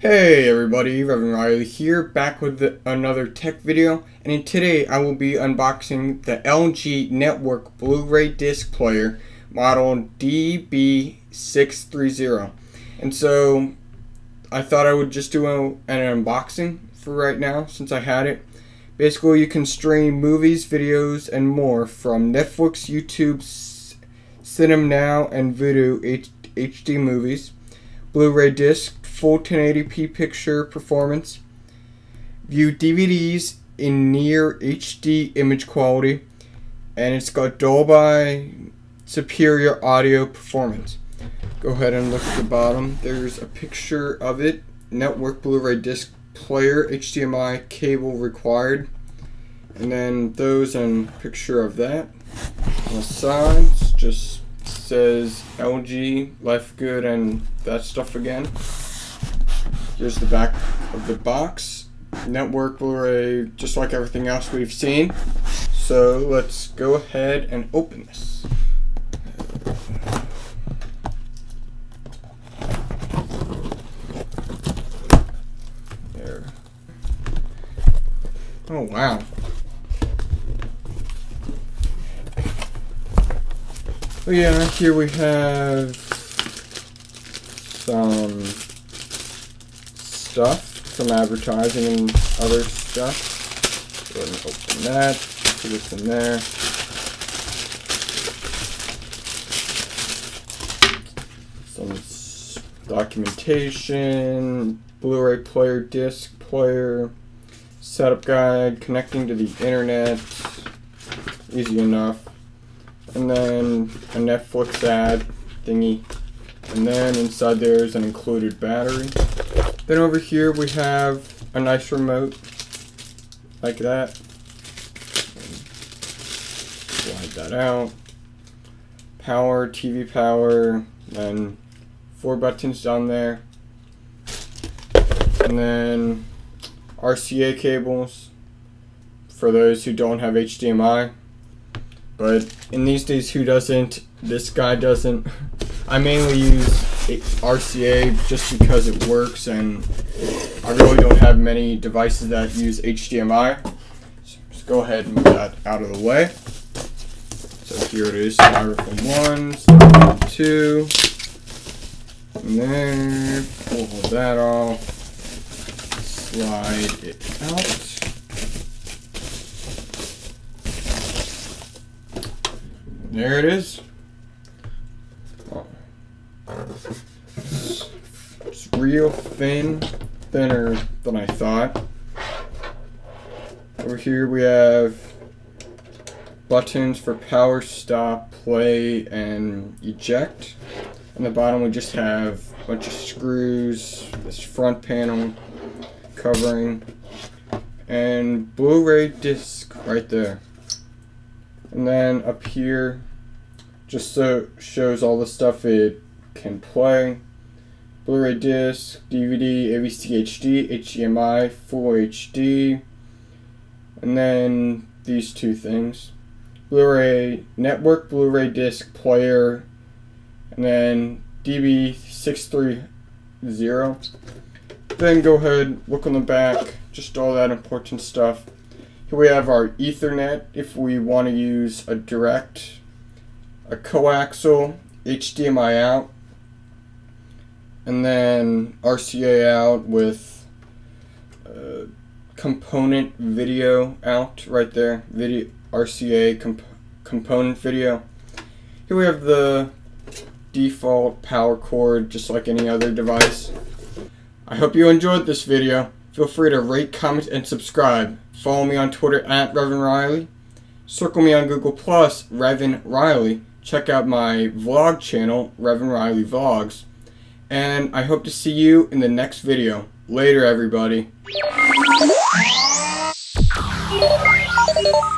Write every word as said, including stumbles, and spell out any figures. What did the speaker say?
Hey everybody, Reverend Riley here, back with the, another tech video, and in today I will be unboxing the L G Network Blu-ray disc player model D B six thirty. And so I thought I would just do a, an unboxing for right now since I had it. Basically, you can stream movies, videos, and more from Netflix, YouTube, Cinema Now, and Vudu H D movies, Blu-ray disc, full ten eighty p picture performance, view D V Ds in near H D image quality, and it's got Dolby superior audio performance. Go ahead and look at the bottom. There's a picture of it. Network Blu-ray disc player, H D M I cable required, and then those and picture of that. On the sides just says L G, Life Good, and that stuff again. Here's the back of the box. Network Blu-ray, just like everything else we've seen. So let's go ahead and open this. There. Oh wow. Oh yeah, here we have some stuff, some advertising and other stuff. Go ahead and open that, put this in there. Some documentation, Blu-ray player, disc player, setup guide, connecting to the internet, easy enough. And then a Netflix ad thingy. And then inside there is an included battery. Then over here we have a nice remote, like that. Slide that out. Power, T V power, and four buttons down there. And then R C A cables for those who don't have H D M I. But in these days, who doesn't? This guy doesn't. I mainly use R C A just because it works, and I really don't have many devices that use H D M I. So just go ahead and move that out of the way. So here it is, styrofoam one, styrofoam two, and then pull that off, slide it out. There it is. Oh. It's, it's real thin, thinner than I thought. Over here we have buttons for power, stop, play, and eject. On the bottom we just have a bunch of screws, this front panel covering, and Blu-ray disc right there. And then up here, just so shows all the stuff it can play. Blu-ray disc, D V D, A V C H D, H D M I, Full H D, and then these two things. Blu-ray Network Blu-ray disc player, and then D B six thirty. Then go ahead, look on the back, just all that important stuff. Here we have our Ethernet if we want to use a direct, a coaxial, H D M I out, and then R C A out with uh, component video out right there, video R C A comp component video. Here we have the default power cord, just like any other device. I hope you enjoyed this video. Feel free to rate, comment, and subscribe. Follow me on Twitter at Reverend Riley. Circle me on Google Plus, Reverend Riley. Check out my vlog channel, Reverend Riley Vlogs. And I hope to see you in the next video. Later, everybody.